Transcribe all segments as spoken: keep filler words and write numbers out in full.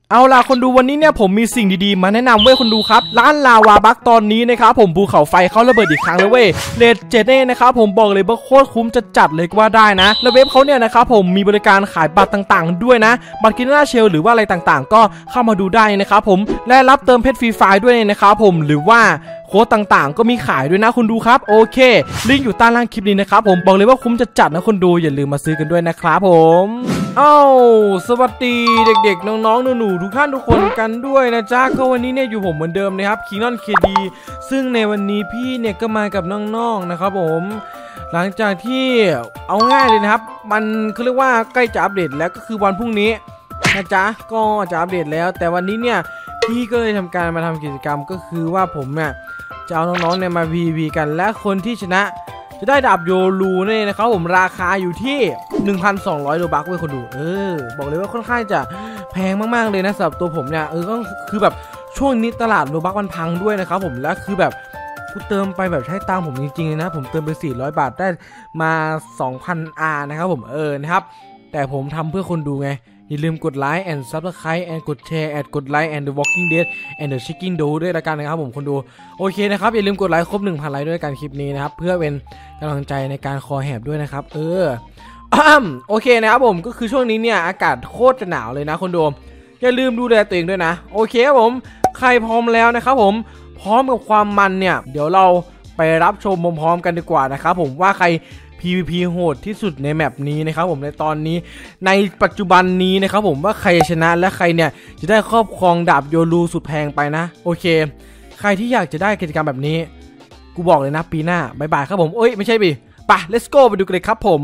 เอาล่ะคนดูวันนี้เนี่ยผมมีสิ่งดีๆมาแนะนำเว้ยคนดูครับร้านลาวาบักตอนนี้นะครับผมภูเขาไฟเขาระเบิดอีกครั้งเลยเว้ยเลดเจเน่นะครับผมบอกเลยว่าโคตรคุ้มจะจัดเลยก็ว่าได้นะแล้วเว็บเขาเนี่ยนะครับผมมีบริการขายบัตรต่างๆด้วยนะบัตรกินหน้าเชลหรือว่าอะไรต่างๆก็เข้ามาดูได้นะครับผมและรับเติมเพชรฟรีไฟล์ด้วยนะครับผมหรือว่าโค้ดต่างๆก็มีขายด้วยนะคุณดูครับโอเคลิงก์อยู่ใต้ล่างคลิปนี้นะครับผมบอกเลยว่าคุ้มจะจัดนะคุณดูอย่าลืมมาซื้อกันด้วยนะครับผมเอ้าสวัสดีเด็กๆน้องๆหนูๆทุกท่านทุกคนกันด้วยนะจ๊ะก็วันนี้เนี่ยอยู่ผมเหมือนเดิมนะครับคิงนอนเคดีซึ่งในวันนี้พี่เนี่ยก็มากับน้องๆนะครับผมหลังจากที่เอาง่ายเลยนะครับมันคือเรียกว่าใกล้จะอัปเดตแล้วก็คือวันพรุ่งนี้นะจ๊ะก็จะอัปเดตแล้วแต่วันนี้เนี่ยพี่ก็เลยทำการมาทำกิจกรรมก็คือว่าผมเนี่ยจะเอาน้องๆเนี่ยมา พี วี กันและคนที่ชนะจะได้ดาบโยรูนี่นะครับผมราคาอยู่ที่ หนึ่งพันสองร้อย โลบัคเว้ยคนดูเออบอกเลยว่าค่อนข้างจะแพงมากๆเลยนะสำหรับตัวผมเนี่ยเออก็คือแบบช่วงนี้ตลาดโลบัคมันพังด้วยนะครับผมและคือแบบกูเติมไปแบบใช้ตังค์ผมจริงๆเลยนะผมเติมไปสี่ร้อยบาทได้มา สองพัน อาร์ นะครับผมเออนะครับแต่ผมทำเพื่อคนดูไงอย่าลืมกดไลค์ and subscribe and กดแชร์ and กดไลค์ and the walking dead and the chicken do ด้วยละกันนะครับผมคนดูโอเคนะครับอย่าลืมกดไลค์ครบ หนึ่งพัน ไลค์ด้วยกันคลิปนี้นะครับเพื่อเป็นกำลังใจในการคอแหบด้วยนะครับเออโอเคนะครับผมก็คือช่วงนี้เนี่ยอากาศโคตรจะหนาวเลยนะคนดูอย่าลืมดูแลตัวเองด้วยนะโอเคครับผมใครพร้อมแล้วนะครับผมพร้อมกับความมันเนี่ยเดี๋ยวเราไปรับชมพร้อมๆกันดีกว่านะครับผมว่าใครพี วี พี โหดที่สุดในแมปนี้นะครับผมในตอนนี้ในปัจจุบันนี้นะครับผมว่าใครชนะและใครเนี่ยจะได้ครอบครองดาบโยรูสุดแพงไปนะโอเคใครที่อยากจะได้กิจกรรมแบบนี้กูบอกเลยนะปีหน้าบายบายครับผมเอ้ยไม่ใช่ปีไป let's go ไปดูกันเลยครับผม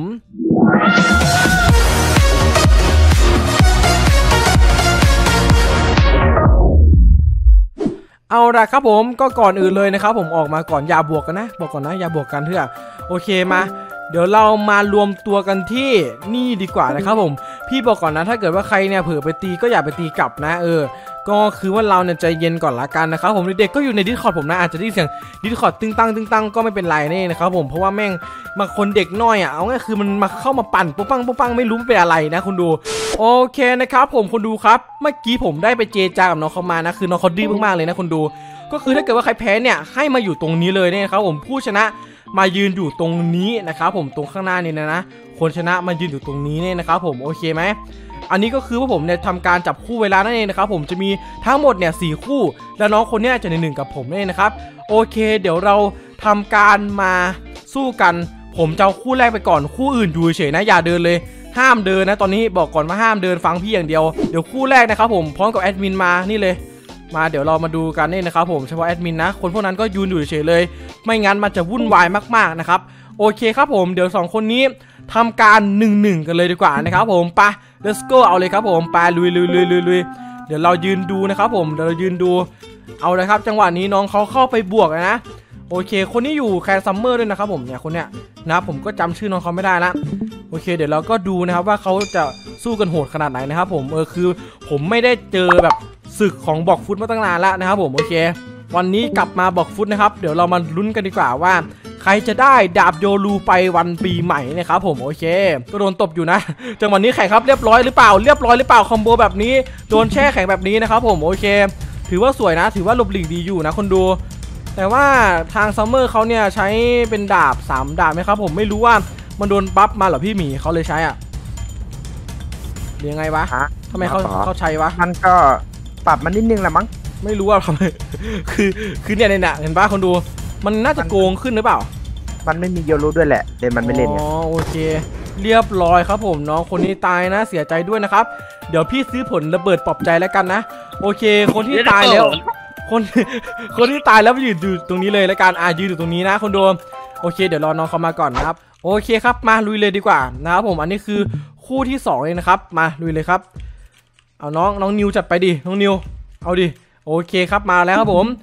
เอาละครับผมก็ก่อนอื่นเลยนะครับผมออกมาก่อนอย่าบวกกันนะบอกก่อนนะอย่าบวกกันเถอะโอเคมาเดี๋ยวเรามารวมตัวกันที่นี่ดีกว่านะครับผมพี่บอกก่อนนะถ้าเกิดว่าใครเนี่ยเผลอไปตีก็อย่าไปตีกลับนะเออก็คือว่าเราเนี่ยใจเย็นก่อนละกันนะครับผมเด็กๆก็อยู่ใน Discord ผมนะอาจจะได้เสียง Discord ตึงตังตึงตังก็ไม่เป็นไรนี่นะครับผมเพราะว่าแม่งมาคนเด็กน้อยอ่ะเอาง่ายคือมันมาเข้ามาปั่นปุ๊บปังปุ๊บปังไม่รู้เป็นอะไรนะคุณดูโอเคนะครับผมคุณดูครับเมื่อกี้ผมได้ไปเจจากับน้องเขามานะคือน้องเขาดีมากๆเลยนะคุณดูก็คือถ้าเกิดว่าใครแพ้เนี่ยให้มาอยู่ตรงนี้เลยเนี่ยครับผมผู้ชนะมายืนอยู่ตรงนี้นะครับผมตรงข้างหน้านี่นะนะคนชนะมายืนอยู่ตรงนี้เนี่ยนะครับผมโอเคไหมอันนี้ก็คือว่าผมเนี่ยทำการจับคู่เวลานั่นเองนะครับผมจะมีทั้งหมดเนี่ยสี่คู่แล้วน้องคนนี้จะในหนึ่งกับผมนี่นะครับโอเคเดี๋ยวเราทำการมาสู้กันผมจะเอาคู่แรกไปก่อนคู่อื่นดูเฉยนะอย่าเดินเลยห้ามเดินนะตอนนี้บอกก่อนว่าห้ามเดินฟังพี่อย่างเดียวเดี๋ยวคู่แรกนะครับผมพร้อมกับแอดมินมานี่เลยมาเดี๋ยวเรามาดูกันนี่นะครับผมเฉพาะแอดมินนะคนพวกนั้นก็ยืนอยู่เฉยเลยไม่งั้นมันจะวุ่นวายมากๆนะครับโอเคครับผมเดี๋ยวสองคนนี้ทำการหนึ่งหนึ่งกันเลยดีกว่านะครับผมไป let's go เอาเลยครับผมไปลุยลุยลุยลุยลุยเดี๋ยวเรายืนดูนะครับผมเดี๋ยวเรายืนดูเอาเลยครับจังหวะนี้น้องเขาเข้าไปบวกนะโอเคคนนี้อยู่แคนซัมเมอร์ด้วยนะครับผมเนี่ยคนเนี้ยนะผมก็จำชื่อน้องเขาไม่ได้ละโอเคเดี๋ยวเราก็ดูนะครับว่าเขาจะสู้กันโหดขนาดไหนนะครับผมเออคือผมไม่ได้เจอแบบศึกของบอกฟุตมาตั้งนานแล้วนะครับผมโอเควันนี้กลับมาบอกฟุตนะครับเดี๋ยวเรามาลุ้นกันดีกว่าว่าใครจะได้ดาบโยรูไปวันปีใหม่นะครับผมโอเคก็โดนตบอยู่นะจังหวะนี้แข่งครับเรียบร้อยหรือเปล่าเรียบร้อยหรือเปล่าคอมโบแบบนี้โดนแช่แข็งแบบนี้นะครับผมโอเคถือว่าสวยนะถือว่าหลบหลีกดีอยู่นะคนดูแต่ว่าทางซัมเมอร์เขาเนี่ยใช้เป็นดาบสามดาบไหมครับผมไม่รู้ว่ามันโดนบัฟมาเหรอพี่หมีเขาเลยใช้อ่ะหรือยังไงวะทำไมเขาเขาใช้วะมันก็ปรับมันนิดนึงแหละมั้งไม่รู้ว่าทำไมคือคือเนี่ยเนี่ยเห็นป่ะคนดูมันน่าจะโกงขึ้นหรือเปล่ามันไม่มีโยรูด้วยแหละเดี๋ยวมันไม่เล่นอ๋อโอเคเรียบร้อยครับผมน้องคนนี้ตายนะเสียใจด้วยนะครับเดี๋ยวพี่ซื้อผลระเบิดปลอบใจแล้วกันนะโอเคคนที่ตายแล้วคนคนที่ตายแล้วไปยืนอยู่ตรงนี้เลยแล้วกันอ่ะยืนอยู่ตรงนี้นะคนดูโอเคเดี๋ยวรอน้องเขามาก่อนนะครับโอเคครับมาลุยเลยดีกว่านะครับผมอันนี้คือคู่ที่สองเลยนะครับมาลุยเลยครับเอาน้องน้องนิวจัดไปดิน้องนิวเอาดิโอเคครับมาแล้วครับผม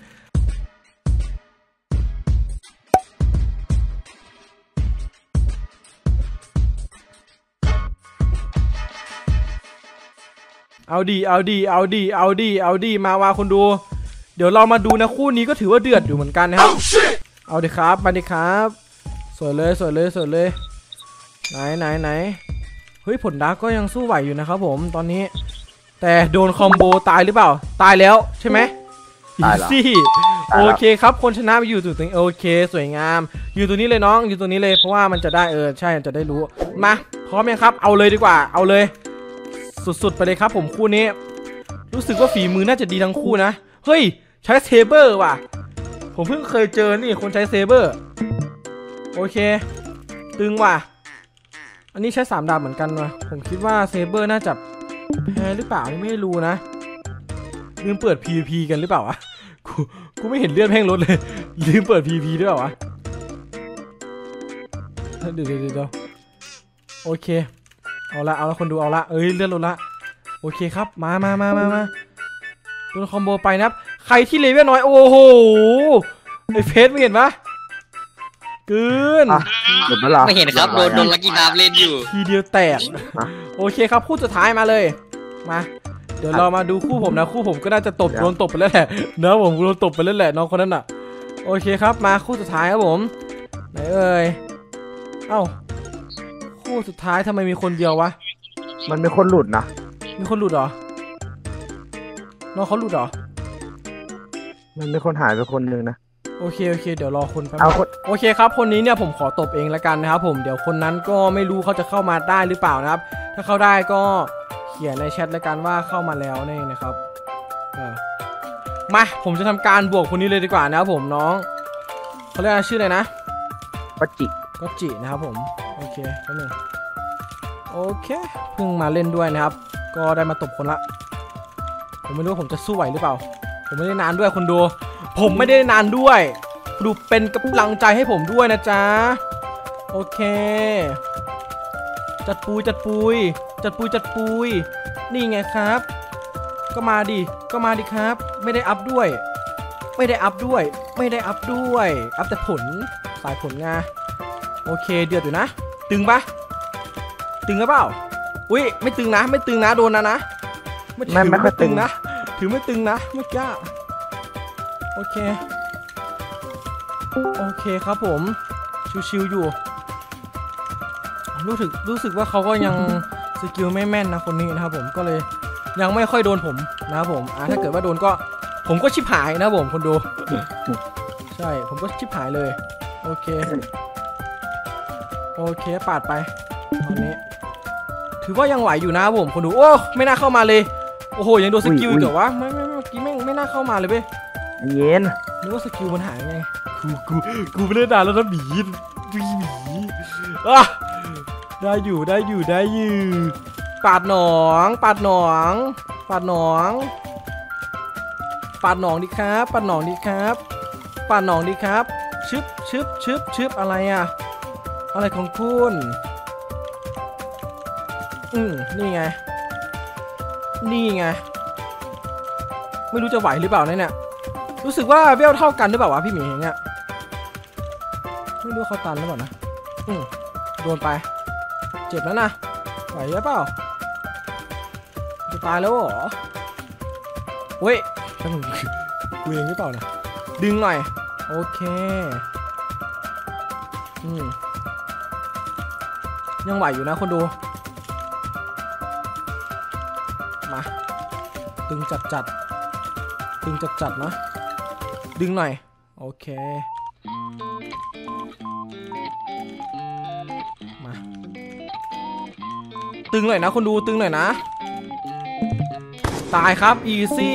เอาดีเอาดีเอาดีเอาดีเอาดีมาว่าคนดูเดี๋ยวเรามาดูนะคู่นี้ก็ถือว่าเดือดอยู่เหมือนกันนะครับ oh, เอาดิครับมาดิครับสวยเลยสวยเลยสวยเลยไหนไหนไหนเฮ้ยผลดาร์กก็ยังสู้ไหวอยู่นะครับผมตอนนี้แต่โดนคอมโบตายหรือเปล่าตายแล้วใช่ไหมอีซี่โอเคครับคนชนะไปอยู่ตรงนี้โอเคสวยงามอยู่ตรงนี้เลยน้องอยู่ตรงนี้เลยเพราะว่ามันจะได้เออใช่จะได้รู้มาพร้อมยังครับเอาเลยดีกว่าเอาเลยสุดๆไปเลยครับผมคู่นี้รู้สึกว่าฝีมือน่าจะดีทั้งคู่นะเฮ้ยใช้เซเบอร์ว่ะผมเพิ่งเคยเจอนี่คนใช้เซเบอร์โอเคตึงว่ะอันนี้ใช้สามดาบเหมือนกันว่ะผมคิดว่าเซเบอร์น่าจะแพ้หรือเปล่าไม่รู้นะลืมเปิด พี วี พี กันหรือเปล่าวะกูกูไม่เห็นเลือดแพ่งลดเลยลืมเปิด พี วี พี ด้วยเปล่าวะเดี๋ยวเดี๋ยวเดี๋ยวโอเคเอาละเอาละคนดูเอาละเอ้ยเลือดลดละโอเคครับมามามามามาโดนคอมโบไปนะครับใครที่เลเวลน้อยโอ้โหไอเฟสไม่เห็นปะเกินหลุดแล้วเหรอไม่เห็นครับโดนโดนลักกี้ดาบเล่นอยู่ทีเดียวแตกโอเคครับคู่สุดท้ายมาเลยมาเดี๋ยวเรามาดูคู่ผมนะคู่ผมก็น่าจะตบโดนตบไปแล้วแหละเนอะผมโดนตบไปแล้วแหละน้องคนนั้นอ่ะโอเคครับมาคู่สุดท้ายครับผมไหนเอ่ยเอ้าคู่สุดท้ายทำไมมีคนเดียววะมันมีคนหลุดนะมีคนหลุดเหรอน้องเขาหลุดเหรอมันมีคนหายไปคนนึงนะโอเคโอเคเดี๋ยวรอคนแป๊บเอาคนโอเคครับคนนี้เนี่ยผมขอตบเองแล้วกันนะครับผมเดี๋ยวคนนั้นก็ไม่รู้เขาจะเข้ามาได้หรือเปล่านะครับถ้าเข้าได้ก็เขียนในแชทแล้วกันว่าเข้ามาแล้วนี่นะครับเออมาผมจะทำการบวกคนนี้เลยดีกว่านะครับผมน้องเขาเรียกชื่ออะไรนะปัจจิก็จินะครับผมโอเคแป๊บนึงโอเคเพิ่งมาเล่นด้วยนะครับก็ได้มาตบคนละผมไม่รู้ว่าผมจะสู้ไหวหรือเปล่าผมไม่ได้นานด้วยคนดูผมไม่ได้นานด้วยดูเป็นกำลังใจให้ผมด้วยนะจ๊ะโอเคจัดปุยจัดปุยจัดปุยจัดปุยนี่ไงครับก็มาดิก็มาดิครับไม่ได้อัพด้วยไม่ได้อัพด้วยไม่ได้อัพด้วยอัพแต่ผลสายผลงาโอเคเดือดอยู่นะตึงปะตึงหรือเปล่าอุ้ยไม่ตึงนะไม่ตึงนะโดนนะนะไม่ถือไม่ตึงนะถือไม่ตึงนะไม่กล้าโอเคโอเคครับผมชิวๆอยู่รู้สึกรู้สึกว่าเขาก็ยังสกิลไม่แม่นนะคนนี้นะครับผมก็เลยยังไม่ค่อยโดนผมนะครับผมอ่าถ้าเกิดว่าโดนก็ผมก็ชิบหายนะครับผมคนดูใช่ผมก็ชิบหายเลยโอเคโอเคปาดไปตอนนี้ถือว่ายังไหวอยู่นะครับผมคนดูโอ้ไม่น่าเข้ามาเลยโอ้โหยังโดนสกิลเดี๋ยววะไม่ไม่เมื่อกี้ไม่ไม่น่าเข้ามาเลยเว้ยเย็นนึกว่าสกิลมันหายไงกูกูกูไม่ได้นานแล้วนะหมีหมีหมีอ่ะได้อยู่ได้อยู่ได้อยู่ปาดหนองปาดหนองปาดหนองปาดหนองดิครับปาดหนองดิครับปาดหนองดิครับชึบชึบชึบชึบอะไรอ่ะอะไรของคุณอืมนี่ไงนี่ไงไม่รู้จะไหวหรือเปล่าเนี่ยรู้สึกว่าเวลเท่ากันหรือเปล่าวะพี่หมีอย่างเงี้ยไม่รู้เขาตันหรือเปล่านะอืมโดนไปเจ็บแล้วนะไหวหรือเปล่าจะตายแล้วเหรอเว้ยฉันกูเองหรือเปล่านะดึงหน่อยโอเคอืมยังไหวอยู่นะคนดูมาตึงจัดจัดตึงจัดจัดนะดึงหน่อยโอเคมาตึงหน่อยนะคนดูตึงหน่อยนะตายครับอีซี่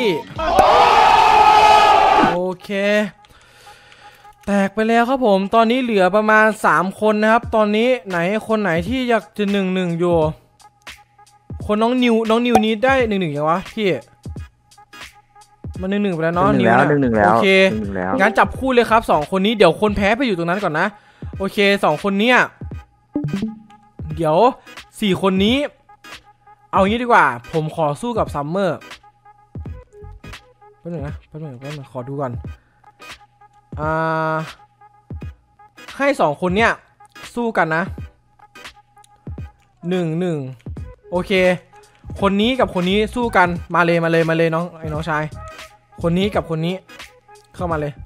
โอเคแตกไปแล้วครับผมตอนนี้เหลือประมาณสามคนนะครับตอนนี้ไหนคนไหนที่อยากจะหนึ่งหนึ่งอยู่คนน้องนิวน้องนิวนี้ได้หนึ่งหนึ่งยังวะพี่มันหนึ่งหนึ่งไปแล้วเนาะนิวนะโอเคงั้นจับคู่เลยครับสองคนนี้เดี๋ยวคนแพ้ไปอยู่ตรงนั้นก่อนนะโอเคสองคนเนี้ยเดี๋ยวสี่คนนี้เอางี้ดีกว่าผมขอสู้กับซัมเมอร์แป๊บนึงนะแป๊บนึงแป๊บนึงขอดูก่อนอ่าให้สองคนเนี้ยสู้กันนะหนึ่งหนึ่งโอเคคนนี้กับคนนี้สู้กันมาเลยมาเลยมาเลยน้องไอ้น้องชายคนนี้กับคนนี้เข้ามาเลย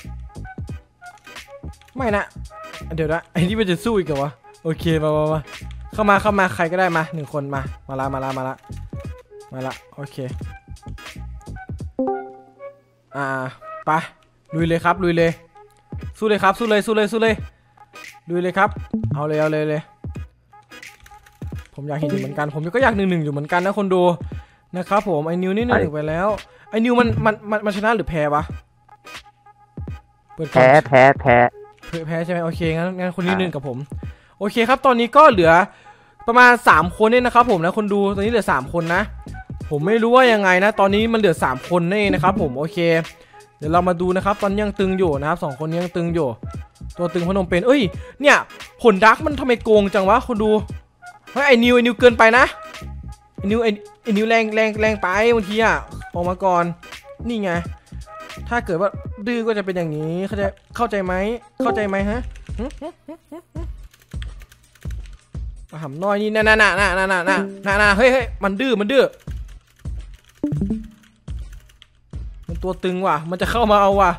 ไม่นะเดี๋ยวนะไอ้นี่มันจะสู้อีกเหรอวะโอเคมามามาเข้ามาเข้ามาใครก็ได้มาหนึ่งคนมามาละมาละมาละมาละโอเคอ่าไปลุยเลยครับลุยเลยสู้เลยครับสู้เลยสู้เลยสู้เลยลุยเลยครับเอาเลยเอาเลยเลยผมอยากเห็นอยู่เหมือนกันผมก็อยากหนึ่งหนึ่งอยู่เหมือนกันนะคนดูนะครับผมไอ้นิวนี่หนึ่งไปแล้วไอ้นิวมันมันมันมันชนะหรือแพ้วะแพ้แพ้แพ้แพ้ใช่ไหมโอเคงั้นงั้นคนนี้หนึ่งกับผมโอเคครับตอนนี้ก็เหลือประมาณสามคนเนี่ยนะครับผมนะคนดูตอนนี้เหลือสามคนนะผมไม่รู้ว่ายังไงนะตอนนี้มันเหลือสามคนนี่นะครับผมโอเคเดี๋ยวเรามาดูนะครับตอนยังตึงอยู่นะครับสองคนยังตึงอยู่ตัวตึงพนมเป็นเอ้ยเนี่ยผลดักมันทำไมโกงจังวะคนดูเฮ้ยไอ้นิวไอ้นิวเกินไปนะไอ้นิวไอ้ไอ้นิวแรงแรงแรงไปบางทีอ่ะออกมาก่อนนี่ไงถ้าเกิดว่าดื้อก็จะเป็นอย่างนี้เข้าใจเข้าใจไหมเข้าใจไหมฮะหำน้อยนี่น่าน่าน่าน่าน่าน่าน่าน่าเฮ้ยเฮ้ยมันดื้อมันดื้อมันตัวตึงว่ะมันจะเข้ามาเอาว่ะ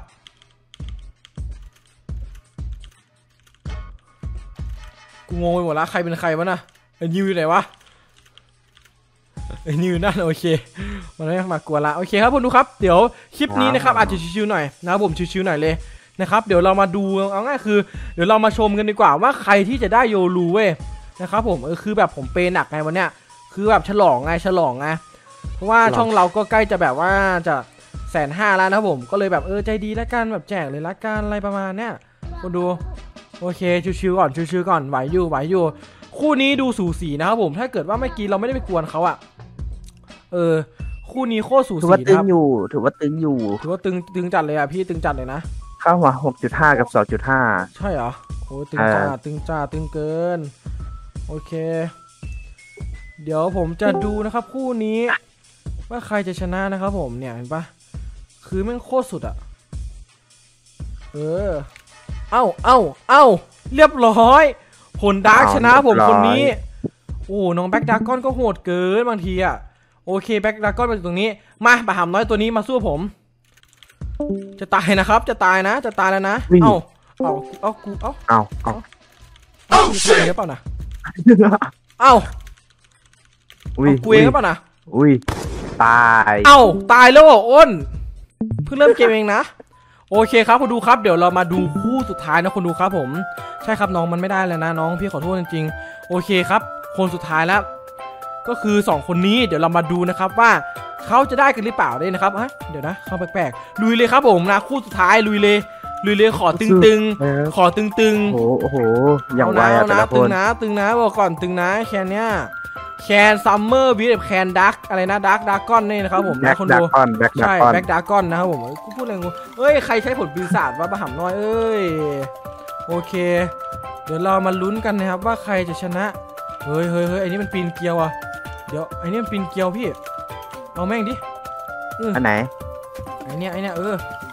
กูงงไปหมดละใครเป็นใครวะน่ะไอ้นิวอยู่ไหนวะไอ้นิวนั่นโอเคมันไม่มากลัวละโอเคครับคุณดูครับเดี๋ยวคลิปนี้นะครับอาจจะชิวๆหน่อยนะครับผมชิวๆหน่อยเลยนะครับเดี๋ยวเรามาดูเอาง่ายคือเดี๋ยวเรามาชมกันดีกว่าว่าใครที่จะได้โยรูเว้ยนะครับผมเออคือแบบผมเปย์หนักไงวันเนี้ยคือแบบฉลองไงฉลองไงเพราะว่าช่องเราก็ใกล้จะแบบว่าจะแสนห้าแล้วนะผมก็เลยแบบเออใจดีละกันแบบแจกเลยละกันอะไรประมาณเนี้ยคุณดูโอเคชิวๆก่อนชิวๆก่อนไหวอยู่ไหวอยู่คู่นี้ดูสูสีนะครับผมถ้าเกิดว่าเมื่อกี้เราไม่ได้ไปกวนเขาอะเออคู่นี้โคตรสูสีถือว่าตึงอยู่ถือว่าตึงอยู่ถือว่าตึงตึงจัดเลยอะพี่ตึงจัดเลยนะเข้ามา หกจุดห้า กับ สองจุดห้าใช่เหรอโอ้ตึงจ้าตึงจ้าตึงเกินโอเคเดี๋ยวผมจะดูนะครับคู่นี้ว่าใครจะชนะนะครับผมเนี่ยเห็นปะคือแม่งโคตรสุดอะเออเอ้าเอ้าเอ้าเรียบร้อยผลดาร์กชนะผมคนนี้โอ้น้องแบ็คดาร์กอนก็โหดเกินบางทีอะโอเคแบ็คดาร์กอนมาอยู่ตรงนี้มาบาหามน้อยตัวนี้มาสู้ผมจะตายนะครับจะตายนะจะตายแล้วนะเอ้าเอ้าเอ้ากูเอ้าเอ้าเอ้าเอ้ากูเองหรือเปล่านะเอ้ากูเองหรือเปล่านะอุ้ยตายเอ้าตายแล้วอ้นเพิ่งเริ่มเกมเองนะโอเคครับคุณดูครับเดี๋ยวเรามาดูคู่สุดท้ายนะคุณดูครับผมใช่ครับน้องมันไม่ได้แล้วนะน้องพี่ขอโทษจริงๆโอเคครับคนสุดท้ายแล้วก็คือสองคนนี้เดี๋ยวเรามาดูนะครับว่าเขาจะได้กันหรือเปล่าได้นะครับฮะเดี๋ยวนะเขาแปลกๆลุยเลยครับผมนะคู่สุดท้ายลุยเลยลุยเลยขอตึงๆขอตึงๆโอ้โหอย่างไวอะนะตึงนะตึงนะบอกก่อนตึงนะแคนเนี้ยแคนซัมเมอร์บีแบบแคนดักอะไรนะดักดักก้อนนี่นะครับผมนะคนดูใช่แบ็กดักก้อนนะครับผมกูพูดอะไรกูเอ้ยใครใช้ผลปีศาจว่าบะหำน้อยเอ้ยโอเคเดี๋ยวเรามาลุ้นกันนะครับว่าใครจะชนะเฮ้ยเฮ้ยเฮ้ยไอ้นี่มันปีนเกลียวอ่ะเดี๋ยวไอ้นี่มันปีนเกลียวพี่เอาแม่งดิอันไหนไอ้นี่ไอ้นี่เออ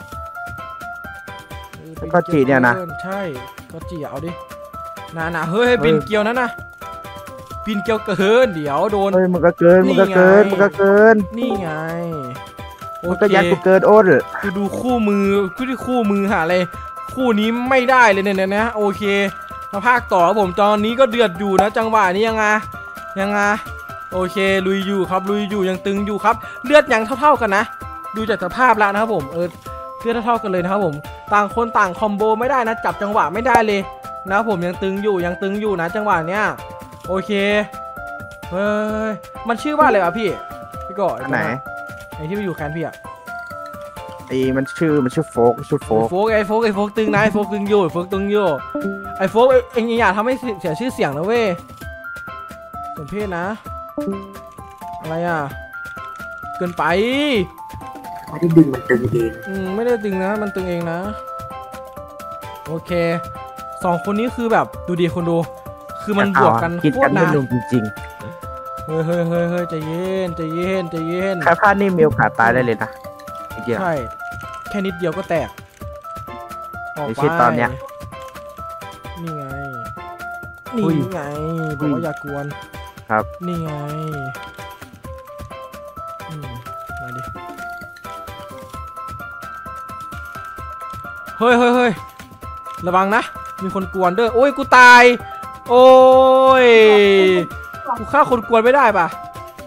ก็จีเนี่ยนะใช่ก็จีเอาดินานาเฮ้ยปีนเกลียวนั่นนะปีนเกลียวเกินเดี๋ยวโดนเฮ้ยมันก็เกินมันก็เกินมันก็เกินนี่ไงมันก็ยัดกูเกินโอ้ยกูดูคู่มือคู่ที่คู่มือหาอะไรคู่นี้ไม่ได้เลยเนี่ยนะโอเคมาภาคต่อผมตอนนี้ก็เดือดอยู่นะจังหวะนี้ยังไงยังไงโอเคลุยอยู่ครับลุยอยู่ยังตึงอยู่ครับเลือดยังเท่าๆกันนะดูจากสภาพแล้วนะครับผมเออเลือดเท่าๆกันเลยนะครับผมต่างคนต่างคอมโบไม่ได้นะจับจังหวะไม่ได้เลยนะครับผมยังตึงอยู่ยังตึงอยู่นะจังหวะเนี้ยโอเคเฮ้ยมันชื่อว่าอะไรวะพี่พี่ก่อไหนไอที่มันอยู่แคนพี่อะไอมันชื่อมันชื่อโฟกชื่อโฟกโฟกไอโฟกไอโฟกตึงนะไอโฟกตึงอยู่โฟกตึงอยู่ไอโฟกเองอย่าทำให้เสียชื่อเสียงนะเว้ยสมเพศนะอะไรอ่ะเกินไปไม่ได้ดึงมันตึงเองอืมไม่ได้ตึงนะมันตึงเองนะโอเคสองคนนี้คือแบบดูดีคนดูคือมันบวกกันโคตรนานจริงๆเฮ้ยเฮ้ยเฮ้ยเฮ้ยใจเย็นใจเย็นใจเย็นแค่พลาดนี่มีโอกาสตายได้เลยนะใช่แค่นิดเดียวก็แตกออกไปตอนเนี้ยนี่ไงนี่ไงบอกว่าอย่ากวนครับนี่ไงมาดิเฮ้ยเฮ้ยเฮ้ยระวังนะมีคนกวนเด้อโอ้ยกูตายโอ้ยกูฆ่าคนกวนไม่ได้ป่ะ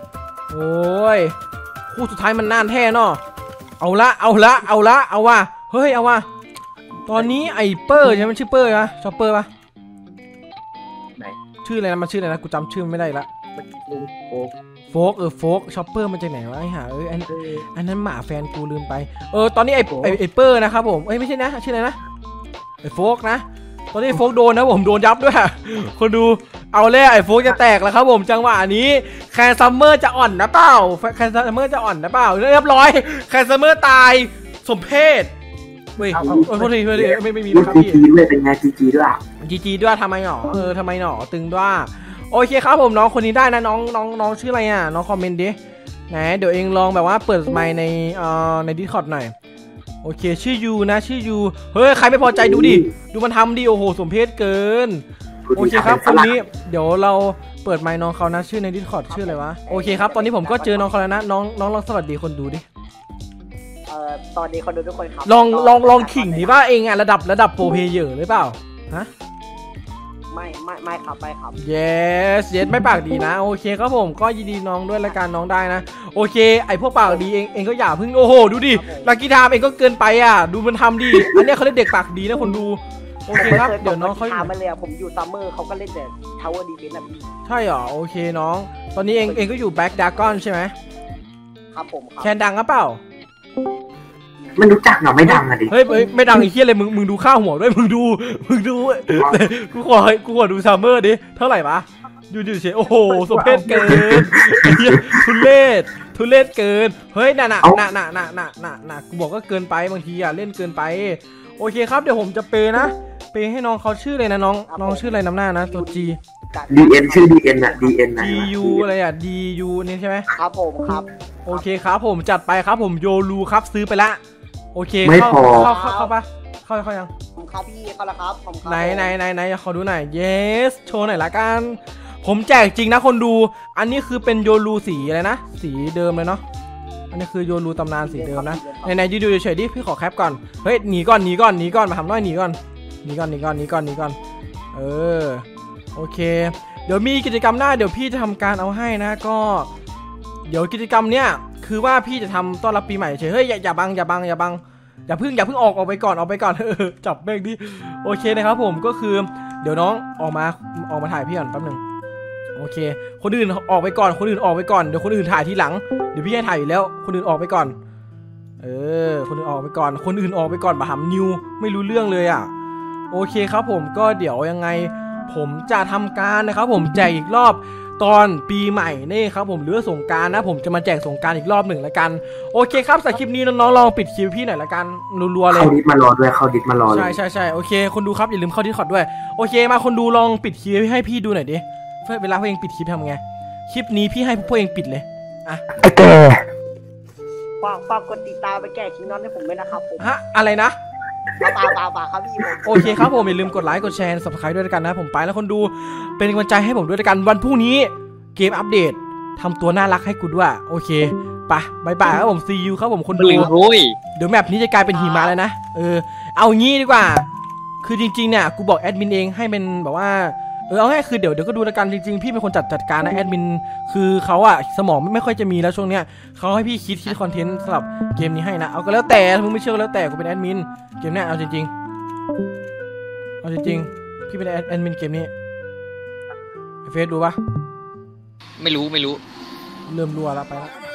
โอ้ยคู่สุดท้ายมันน่านแท้เนาะเอาละเอาละเอาละเอาว่ะเฮ้ยเอาว่ะตอนนี้ไอเปอร์ใช่ไหมมันชื่อเปอร์นะชอปเปอร์ปะไหนชื่ออะไรนะมันชื่ออะไรนะกูจำชื่อไม่ได้ละมันชื่อโฟกโฟกเออโฟกชอปเปอร์มันจากไหนวะไอ้ห่าเอ้ยอันเอออันนั้นหมาแฟนกูลืมไปเออตอนนี้ไอไอไอเปอร์นะครับผมเอ้ยไม่ใช่นะชื่ออะไรนะไอโฟกนะตอนนี้โฟกโดนนะผมโดนยับด้วยคนดูเอาแล้วไอโฟกจะแตกแล้วครับผมจังหวะนี้แคนซัมเมอร์จะอ่อนนะเปล่าแคนซัมเมอร์จะอ่อนนะเปล่าเรียบร้อยแคนซัมเมอร์ตายสมเพศเว้ยโอ้ยโทษทีโทษทีไม่ไม่มีลูนะกครับจีพี่จีด้วยเป็นไงจีจีด้วยอ่ะจีจีด้วยทำไมหรอเออทำไมหรอตึงด้วยโอเคครับผมน้องคนนี้ได้นะน้องน้องน้องชื่ออะไรอ่ะน้องคอมเมนต์ดิไหนเดี๋ยวเองลองแบบว่าเปิดไมค์ในเอ่อใน Discord หน่อยโอเคชื่อยูนะชื่อยูเฮ้ยใครไม่พอใจดูดิดูมันทำดิโอ้โหสมเพศเกินโอเคครับคนนี้เดี๋ยวเราเปิดไมค์น้องเขานะชื่อใน Discord ชื่ออะไรวะโอเคครับตอนนี้ผมก็เจอน้องเขาแล้วนะน้องน้องลองสวัสดีคนดูดิเอ่อตอนนี้คนดูทุกคนครับลองลองลองขิงดิว่าเองอ่ะระดับระดับโปรเพลเยอร์หรือเปล่าฮะไม่ไม่ไม่ครับไม่ครับ yes yes ไม่ปากดีนะโอเคครับผมก็ยินดีน้องด้วยละกันน้องได้นะโอเคไอพวกปากดีเองเองก็อย่าเพิ่งโอ้โหดูดิลักกี้ไทม์เองก็เกินไปอ่ะดูมันทำดิอันเนี้ยเขาเรียกเด็กปากดีนะคนดูโอเคครับเดี๋ยวน้องเขาถามมาเลยอะผมอยู่ซัมเมอร์เขาก็เล่นแต่ทาวเวอร์ดีเฟนต์นะพี่ใช่เหรอโอเคน้องตอนนี้เองเองก็อยู่แบ็กดากอนใช่ไหมครับผมครับแคนดังหรือเปล่าไม่รู้จักเหรอไม่ดังอะดิเฮ้ยเฮ้ยไม่ดังไอ้เหี้ยเลยมึงมึงดูข้าวหัวด้วยมึงดูมึงดูกูขอกูขอดูซัมเมอร์ดิเท่าไหร่ปะดูดูเฉยโอ้โหสมเพศเกินไอ้เหี้ยทุเรศทุเรศเกินเฮ้ยน่ะน่ะน่ะน่ะน่ะน่ะน่ะน่ะกูบอกก็เกินไปบางทีอ่ะเล่นเกินไปโอเคครับเดี๋ยวผมจะเปย์นะเปย์ให้น้องเขาชื่อเลยนะน้องน้องชื่ออะไรนำหน้านะตัว G ดีเอ็นชื่อดีเอ็นอะดีเอ็นไหน D U อะไรอ่ะ D U นี่ใช่ไหมครับผมครับโอเคครับผมจัดไปครับผมโยรูครับซื้อไปละโอเคไม่เข้าพอเข้าเข้าเข้าปะเข้าเข้ายังผมครับพี่เขาละครับผมครับไหนไหนไหนไหนขอดูหน่อย yes โชว์หน่อยละกันผมแจกจริงนะคนดูอันนี้คือเป็นโยรูสีอะไรนะสีเดิมเลยเนาะอันนี้คือโยรูตำนานสีเดิมนะไหนไหนยืนดูเฉยๆดิพี่ขอแคปก่อนเฮ้ยหนีก่อนหนีก่อนหนีก่อนมาทำน้อยหนีก่อนหนีก่อนหนีก่อนหนีก่อนหนีก่อนเออโอเคเดี๋ยวมีกิจกรรมหน้าเดี๋ยวพี่จะทำการเอาให้นะก็เดี๋ยวกิจกรรมเนี้ยคือว่าพี่จะทำต้อนรับปีใหม่เฉยเฮ้ยอย่าอย่าบังอย่าบังอย่าบังอย่าเพิ่งอย่าเพิ่งออกออกไปก่อนออกไปก่อนเออจับแม่งดิโอเคนะครับผมก็คือเดี๋ยวน้องออกมาออกมาถ่ายพี่ก่อนแป๊บนึงโอเคคนอื่นออกไปก่อนคนอื่นออกไปก่อนเดี๋ยวคนอื่นถ่ายทีหลังเดี๋ยวพี่ให้ถ่ายอยู่แล้วคนอื่นออกไปก่อนเออคนอื่นออกไปก่อนคนอื่นออกไปก่อนมาหำนิวไม่รู้เรื่องเลยอ่ะโอเคครับผมก็เดี๋ยวยังไงผมจะทำการนะครับผมแจกอีกรอบตอนปีใหม่นี่ครับผมหรือสงกรานต์นะผมจะมาแจกสงกรานต์อีกรอบหนึ่งละกันโอเคครับสำหรับคลิปนี้น้องๆลองปิดคลิปพี่หน่อยละกันรัวๆเลยเข้าดิสมารอด้วยเข้าดิสมารอเลยใช่ใช่ใช่โอเคคนดูครับอย่าลืมเข้าดิสคอร์ดด้วยโอเคมาคนดูลองปิดคลิปให้พี่ดูหน่อยดิเวลาพวกเองปิดคลิปทำไงคลิปนี้พี่ให้พวกเองปิดเลยอ่ะไอ้แกฝากฝากกดติดตามไปแก้คิงนอนให้ผมด้วยนะครับผมฮะอะไรนะเปล่าเปล่าเปล่าครับพี่ผมโอเคครับผมอย่าลืมกดไลค์กดแชร์ ซับสไครบ์ ด้วยกันนะผมไปแล้วคนดูเป็นกำลังใจให้ผมด้วยกันวันพรุ่งนี้เกมอัปเดตทำตัวน่ารักให้กูด้วยโอเคไปบายบายครับผมซียูครับผมคนดูโอ้ยเดี๋ยวแมปนี้จะกลายเป็นหิมะแล้วนะเออเอางี้ดีกว่าคือจริงๆเนี่ยกูบอกแอดมินเองให้เป็นแบบว่าเออเอาง่ายคือเดี๋ยวเดี๋ยวก็ดูแล้วกันจริงๆพี่เป็นคนจัดจัดการนะแอดมินคือเขาอะสมองไม่ค่อยจะมีแล้วช่วงเนี้ยเขาให้พี่คิดคิดคอนเทนต์สำหรับเกมนี้ให้นะเอาก็แล้วแต่มึงไม่เชื่อก็แล้วแต่กูเป็นแอดมินเกมเนี้ยเอาจริงๆเอาจริงๆพี่เป็นแอดมินเกมนี้เฟซดูปะไม่รู้ไม่รู้เริ่มรัวแล้วไปแล้ว